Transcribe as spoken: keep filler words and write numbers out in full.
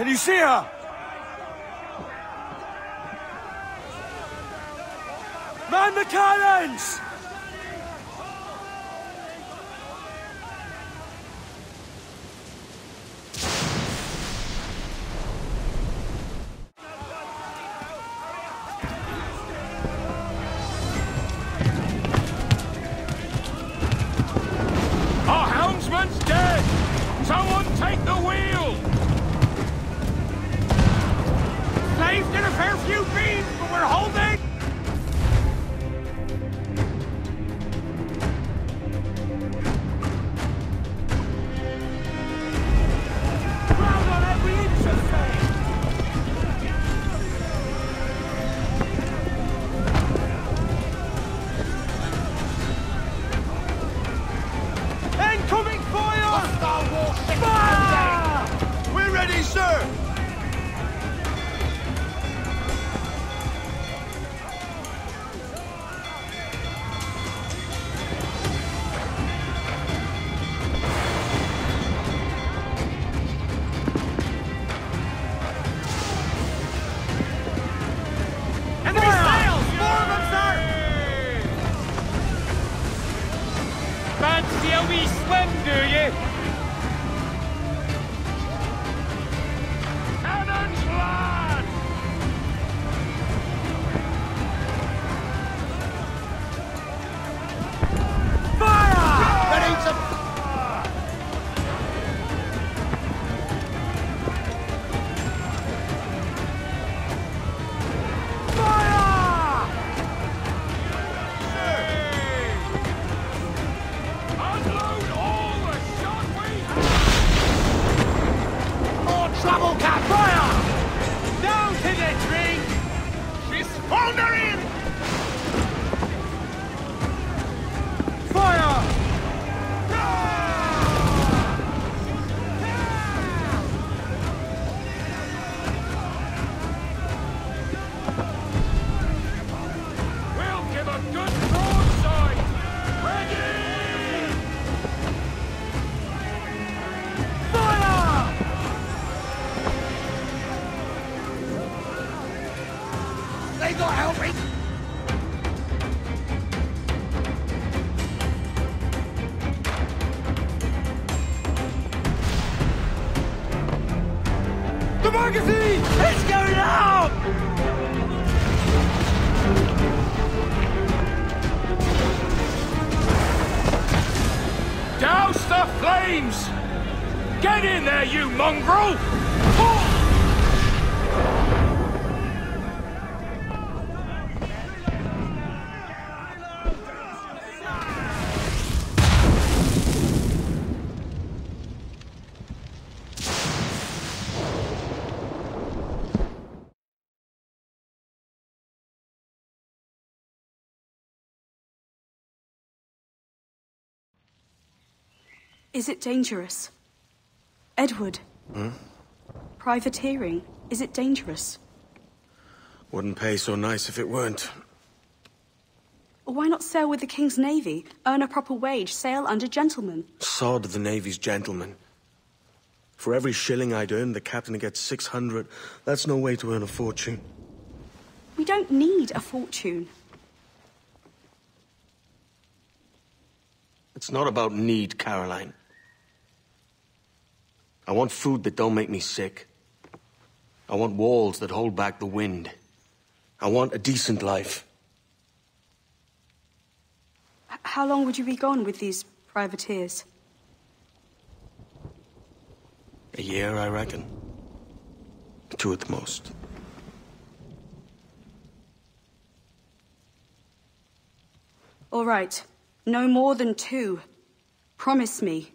Can you see her? Man the cannons! Our helmsman's dead! Someone take the wheel! Saved in a fair few beams, but we're holding! Ground on every inch of sail! Incoming fire! Hostile warship! Fire! We're ready, sir! Enemy sails! More of them, sir! Fancy a wee swim, do you? Cannons, lad! Fire! Ready to... Fire! Unload all the shot we have! More trouble, Cap! Fire! Down to the drink! She's foundering! Fire! We'll give a good broadside! Ready! Fire! They got help me! The magazine! It's going out! Douse the flames! Get in there, you mongrel! Is it dangerous? Edward? Hmm? Privateering, is it dangerous? Wouldn't pay so nice if it weren't. Why not sail with the King's Navy, earn a proper wage, sail under gentlemen? Sod the Navy's gentlemen. For every shilling I'd earn, the captain gets six hundred. That's no way to earn a fortune. We don't need a fortune. It's not about need, Caroline. I want food that don't make me sick. I want walls that hold back the wind. I want a decent life. H- how long would you be gone with these privateers? A year, I reckon. Two at the most. All right. No more than two. Promise me.